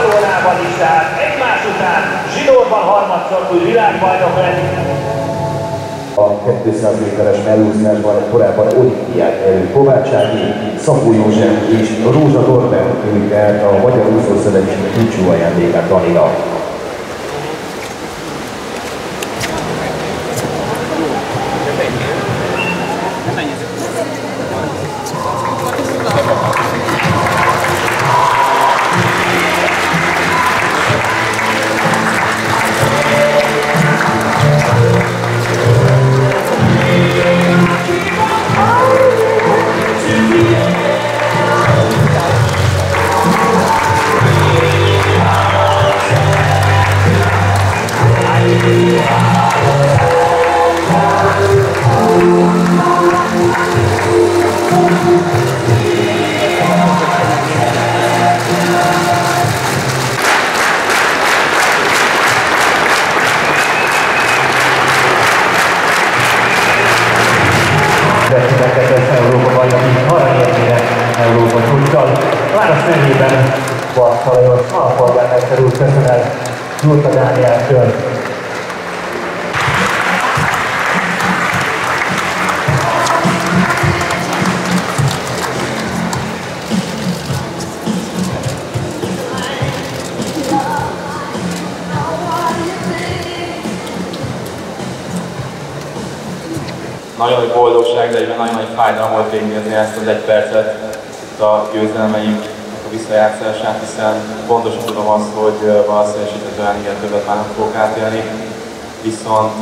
Barcelonában is, tehát egymás után zsinórban harmadszor új világbajnok lett. A 200 méteres mellúszásban korábban olimpiát nyerő Kovács Ági, Szabó József és Rózsa Norbert küldte el a Magyar Úszószövetség búcsú ajándékát Daninak. Európa bajnoki aranyérmére Európa csúccsal. Város nevében Barca Lajos alpolgármester úr köszönet Gyurta Dánieltől. Nagyon nagy boldogság, de egyben nagyon nagy fájdalom volt végignézni ezt az egy percet itt a győzelmeimnek a visszajátszását, hiszen pontosan tudom azt, hogy valószínűleg esetben ilyen többet már nem fogok átélni, viszont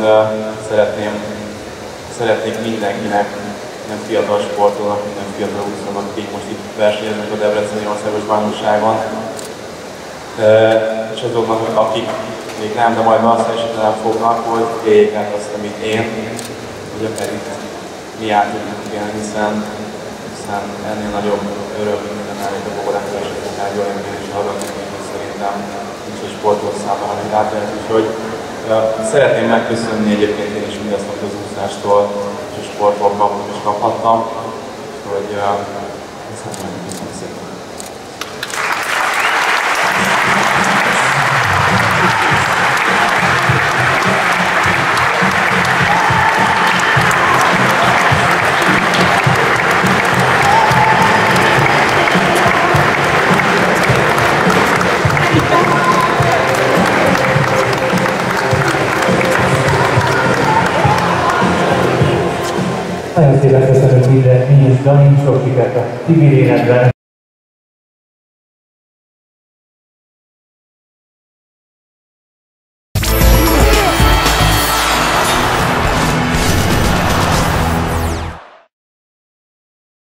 szeretnék mindenkinek, minden fiatal sportolónak, minden fiatal úszónak, akik most itt versenyeznek a Debreceni Országos Bajnokságon, és azoknak, akik még nem, de majd valószínűleg nem fognak, hogy éljék át azt, amit én, hogy akár itt mi át tudjuk élni, hiszen ennél nagyobb öröm minden állít a fogadásra, és a tárgyal engem is hallgatni, hogy szerintem nincs egy sportoló számára, amit átélhet. Úgyhogy szeretném megköszönni egyébként én is mindazt, amit az úszástól és a sportokban is kaphattam, hogy köszönöm szépen. Nagyon szépen köszönöm minden, mi is, Dani, sok sikert a civil életben.